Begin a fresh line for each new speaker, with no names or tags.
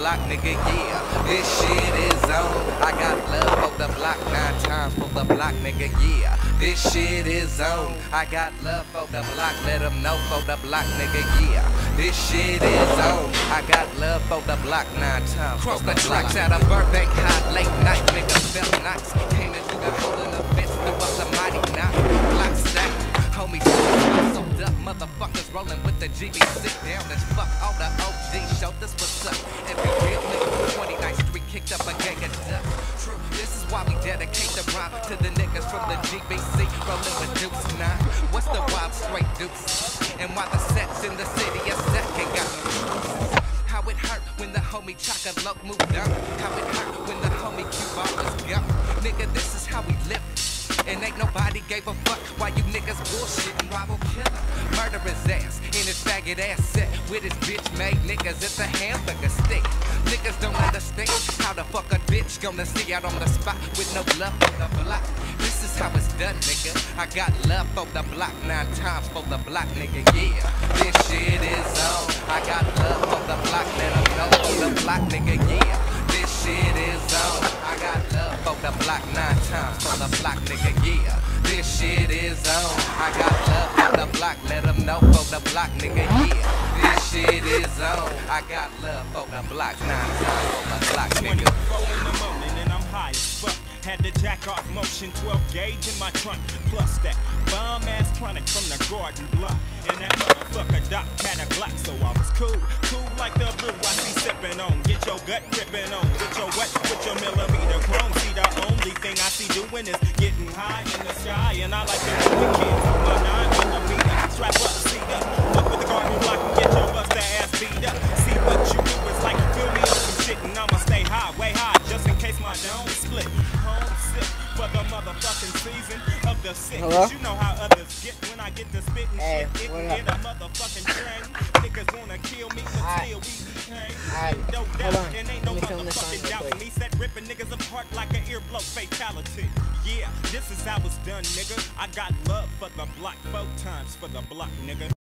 block, nigga, yeah. This shit is on. I got love for the block, 9 times for the block, nigga, yeah. This shit is on. I got love for the block, let them know for the block, nigga, yeah. This shit is on. I got love for the block, 9 times. Cross the tracks at a Burbank high, late night, nigga, felt nice. Came in through the hole in the fence, threw up the mighty knot. Block stack, homie, sold up, motherfuckers rolling with the GB. Sit down as fuck, all the OG showed us what's up. Every real nigga from 29th Street kicked up a gang of duck. True, this is why we dedicate the rhyme to the niggas from the GBC, rolling with Deuce 9. What's the wild straight deuce? And why the sets in the city are second got how it hurt when the homie Chocolate moved up. How it hurt when the homie Cuba was gone. Nigga, this is how we live. And ain't nobody gave a fuck why you niggas bullshitting. Rival killer, murder his ass in his faggot ass set with his bitch made niggas. It's a hamburger stick. Niggas don't understand how the fuck a bitch gonna see out on the spot with no love for the block. This is how it's done, nigga. I got love for the block, 9 times for the block, nigga, yeah. This shit is on. I got love for the block, let them know for the block, nigga, yeah. This shit is on. I got love for the block, 9 times for the block, nigga, yeah. This shit is on. I got love for the block, let them know for the block, nigga, yeah. This shit is on. I got love for the block, 9 times for the block, nigga.
24 in the morning and I'm high as fuck. Had the jack off motion, 12 gauge in my trunk. Plus that bomb ass chronic from the garden block. And that motherfucker Doc had a Glock, so I was cool like the brew I see sipping on. Get your gut gripping on, get your wet with your millimeter chrome. See, the only thing I see doing is getting high in the sky, and I like to put the kids on my 9mm. Strap up, seat up with the garden block and get your buster ass beat up. See what you do is like fill me up some shit, and I'ma stay high, way high, just in case my dome split. Homesick for the motherfucking season of the sick. You know how others get when I get to spitting shit. It can get a motherfucking train. Niggas wanna kill me, but still we hang. No doubt, and ain't no motherfucking doubt. Me set ripping niggas apart like an earblow fatality. Yeah, this is how it's done, nigga. I got love for the block, 4 times for the block, nigga.